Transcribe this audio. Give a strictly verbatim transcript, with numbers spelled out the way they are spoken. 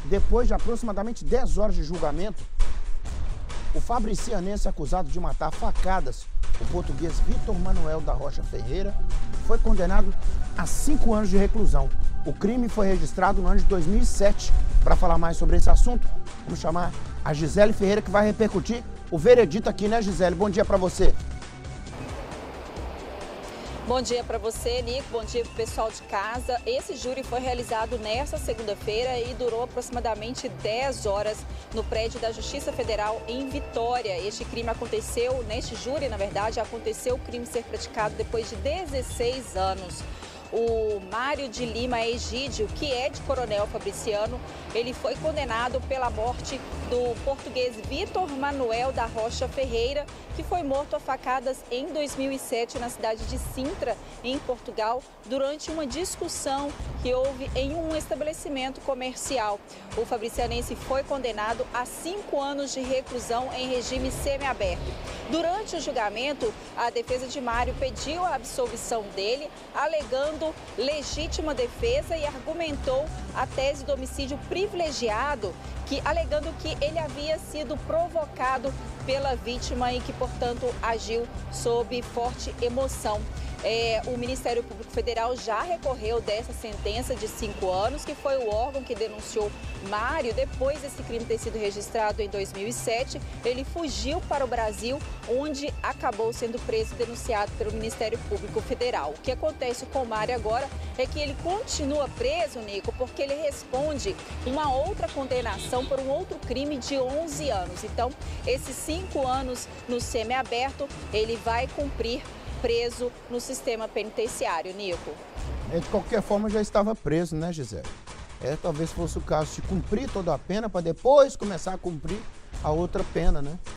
Depois de aproximadamente dez horas de julgamento, o fabricianense acusado de matar a facadas o português Vitor Manuel da Rocha Ferreira foi condenado a cinco anos de reclusão. O crime foi registrado no ano de dois mil e sete. Para falar mais sobre esse assunto, vamos chamar a Gisele Ferreira, que vai repercutir o veredito aqui, né, Gisele? Bom dia para você. Bom dia para você, Nico. Bom dia para o pessoal de casa. Esse júri foi realizado nesta segunda-feira e durou aproximadamente dez horas no prédio da Justiça Federal em Vitória. Este crime aconteceu, neste júri, na verdade, aconteceu o crime ser praticado depois de dezesseis anos. O Mário de Lima Egídio, que é de Coronel Fabriciano, ele foi condenado pela morte do português Vitor Manuel da Rocha Ferreira, que foi morto a facadas em dois mil e sete na cidade de Sintra, em Portugal, durante uma discussão que houve em um estabelecimento comercial. O fabricianense foi condenado a cinco anos de reclusão em regime semiaberto. Durante o julgamento, a defesa de Mário pediu a absolvição dele, alegando legítima defesa e argumentou a tese do homicídio privilegiado, que, alegando que ele havia sido provocado pela vítima e que, portanto, agiu sob forte emoção. É, o Ministério Público Federal já recorreu dessa sentença de cinco anos, que foi o órgão que denunciou Mário. Depois desse crime ter sido registrado em dois mil e sete, ele fugiu para o Brasil, onde acabou sendo preso e denunciado pelo Ministério Público Federal. O que acontece com o Mário agora é que ele continua preso, Nico, porque ele responde uma outra condenação por um outro crime de onze anos. Então, esses cinco anos no semiaberto, ele vai cumprir preso no sistema penitenciário, Nico. De qualquer forma, já estava preso, né, Gisele? É, talvez fosse o caso de cumprir toda a pena para depois começar a cumprir a outra pena, né?